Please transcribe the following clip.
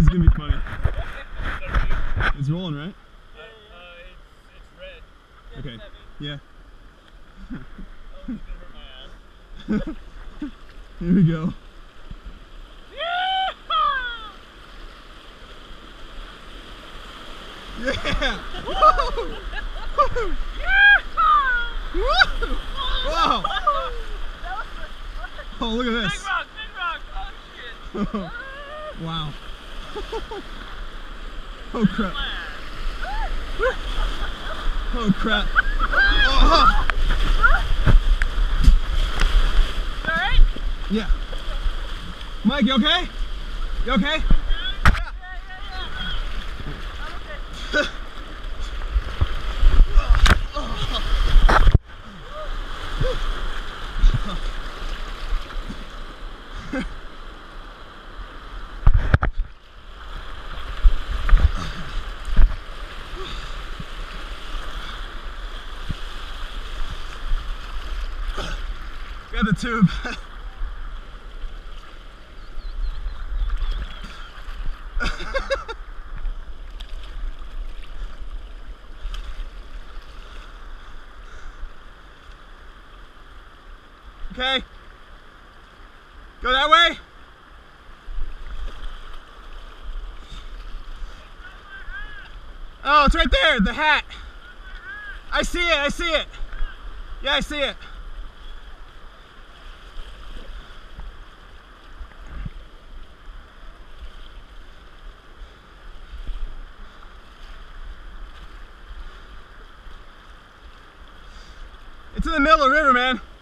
is gonna be funny. It's rolling, right? It's red. Okay. Yeah. Oh, it's gonna hurt my ass. Here we go. Yeah! Woo! Woo! Woo! Wow! Oh, look at this. Big rock, oh shit. Wow. Oh crap. Oh crap. Oh. Alright? Yeah. Mike, you okay? You okay? Yeah. I'm okay. Got the tube. Okay. Go that way. Oh, it's right there, the hat. I see it, I see it. Yeah, I see it. It's in the middle of the river, man.